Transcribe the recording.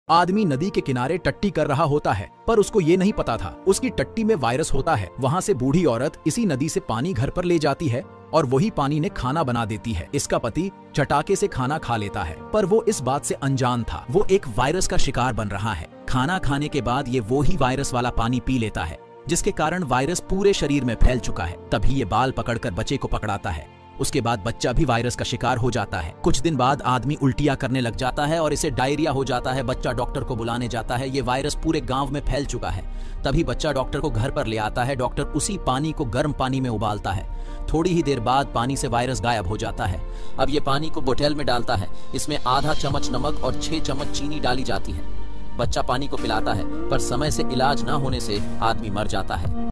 आदमी नदी के किनारे टट्टी कर रहा होता है, पर उसको ये नहीं पता था उसकी टट्टी में वायरस होता है। वहाँ से बूढ़ी औरत इसी नदी से पानी घर पर ले जाती है और वही पानी ने खाना बना देती है। इसका पति चटाके से खाना खा लेता है, पर वो इस बात से अनजान था वो एक वायरस का शिकार बन रहा है। खाना खाने के बाद ये वो ही वायरस वाला पानी पी लेता है, जिसके कारण वायरस पूरे शरीर में फैल चुका है। तभी ये बाल पकड़कर बच्चे को पकड़ाता है। उसके बाद बच्चा भी वायरस का शिकार हो जाता है। कुछ दिन बाद आदमी उल्टियां करने लग जाता है और इसे डायरिया हो जाता है। बच्चा डॉक्टर को बुलाने जाता है। ये वायरस पूरे गांव में फैल चुका है। तभी बच्चा डॉक्टर को घर पर ले आता है। डॉक्टर उसी पानी को गर्म पानी में उबालता है। थोड़ी ही देर बाद पानी से वायरस गायब हो जाता है। अब ये पानी को बोतल में डालता है। इसमें आधा चम्मच नमक और 6 चम्मच चीनी डाली जाती है। बच्चा पानी को पिलाता है, पर समय से इलाज न होने से आदमी मर जाता है।